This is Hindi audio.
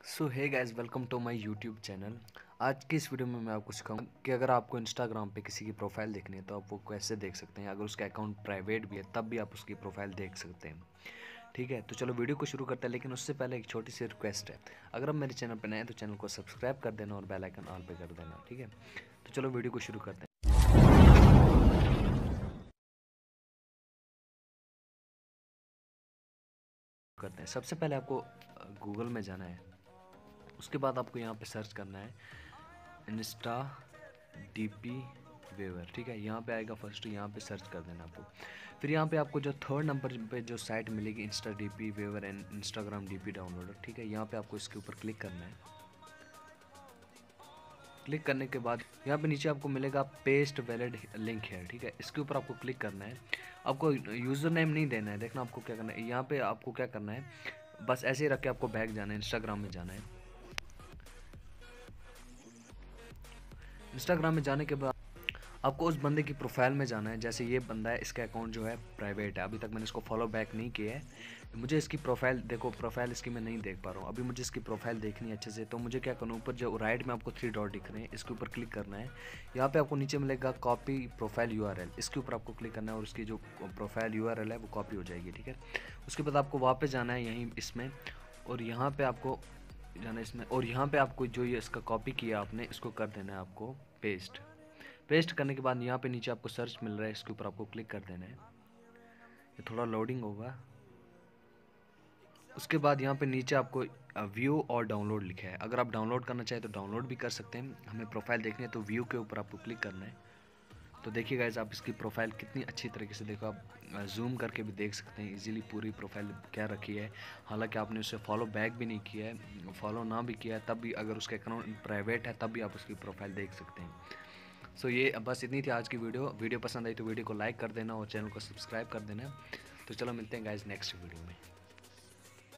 So hey guys, welcome to my YouTube channel. आज की इस वीडियो में मैं आपको सिखाऊंगा कि अगर आपको इंस्टाग्राम पे किसी की प्रोफाइल देखनी है तो आप वो कैसे देख सकते हैं। अगर उसका अकाउंट प्राइवेट भी है तब भी आप उसकी प्रोफाइल देख सकते हैं। ठीक है, तो चलो वीडियो को शुरू करते हैं। लेकिन उससे पहले एक छोटी सी रिक्वेस्ट है, अगर आप मेरे चैनल पर नए हैं तो चैनल को सब्सक्राइब कर देना और बेल आइकन ऑल पे कर देना। ठीक है, तो चलो वीडियो को शुरू करते हैं। सबसे पहले आपको गूगल में जाना है। उसके बाद आपको यहाँ पे सर्च करना है इंस्टा डीपी वेवर। ठीक है, यहाँ पे आएगा फर्स्ट, यहाँ पे सर्च कर देना आपको। फिर यहाँ पे आपको जो थर्ड नंबर पे जो साइट मिलेगी insta DP viewer and Instagram DP downloader. ठीक है, यहाँ पे आपको इसके ऊपर क्लिक करना है। क्लिक करने के बाद यहाँ पे नीचे आपको मिलेगा पेस्ट वैलिड लिंक है। ठीक है, इसके ऊपर आपको क्लिक करना है। आपको यूज़र नेम नहीं देना है। देखना आपको क्या करना है, यहाँ पे आपको क्या करना है, बस ऐसे ही रख के आपको बैक जाना है, इंस्टाग्राम में जाना है। इंस्टाग्राम में जाने के बाद आपको उस बंदे की प्रोफाइल में जाना है। जैसे ये बंदा है, इसका अकाउंट जो है प्राइवेट है, अभी तक मैंने इसको फॉलो बैक नहीं किया है। मुझे इसकी प्रोफाइल देखो, प्रोफाइल इसकी मैं नहीं देख पा रहा हूँ अभी। मुझे इसकी प्रोफाइल देखनी है अच्छे से, तो मुझे क्या करना है, ऊपर जो राइट में आपको 3 डॉट दिख रहे हैं, इसके ऊपर क्लिक करना है। यहाँ पे आपको नीचे मिलेगा कॉपी प्रोफाइल यूआरएल, इसके ऊपर आपको क्लिक करना है और उसकी जो प्रोफाइल यूआरएल है वो कॉपी हो जाएगी। ठीक है, उसके बाद आपको वापस जाना है यहीं इसमें, और यहाँ पे आपको जाना है इसमें, और यहाँ पे आपको जो ये इसका कॉपी किया आपने, इसको कर देना है आपको पेस्ट। पेस्ट करने के बाद यहाँ पे नीचे आपको सर्च मिल रहा है, इसके ऊपर आपको क्लिक कर देना है। ये थोड़ा लोडिंग होगा। उसके बाद यहाँ पे नीचे आपको व्यू और डाउनलोड लिखा है। अगर आप डाउनलोड करना चाहें तो डाउनलोड भी कर सकते हैं। हमें प्रोफाइल देखनी है तो व्यू के ऊपर आपको क्लिक करना है। तो देखिए गाइस, आप इसकी प्रोफाइल कितनी अच्छी तरीके से देखो, आप जूम करके भी देख सकते हैं इजीली पूरी प्रोफाइल क्या रखी है। हालांकि आपने उसे फॉलो बैक भी नहीं किया है, फॉलो ना भी किया है तब भी, अगर उसका अकाउंट प्राइवेट है तब भी आप उसकी प्रोफाइल देख सकते हैं। सो ये बस इतनी थी आज की वीडियो पसंद आई तो वीडियो को लाइक कर देना और चैनल को सब्सक्राइब कर देना। तो चलो मिलते हैं गाइस नेक्स्ट वीडियो में।